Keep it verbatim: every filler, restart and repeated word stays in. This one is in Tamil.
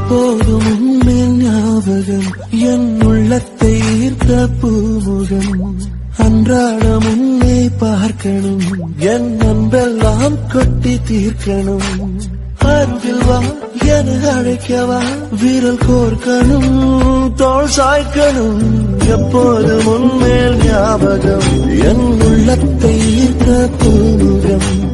எப்போதும் உன்மேல் ஞாபகம் என் உள்ளத்தை ஈர்த்த பூமுகம் அன்றாடம் உன்னை பார்க்கணும் என் அன்பெல்லாம் கொட்டி தீர்க்கணும் அருகில் வா என அழைக்கவா விரல் கோர்க்கணும் தோள் சாய்க்கணும் எப்போதும் உன்மேல் ஞாபகம் என் உள்ளத்தை ஈர்த்த பூமுகம்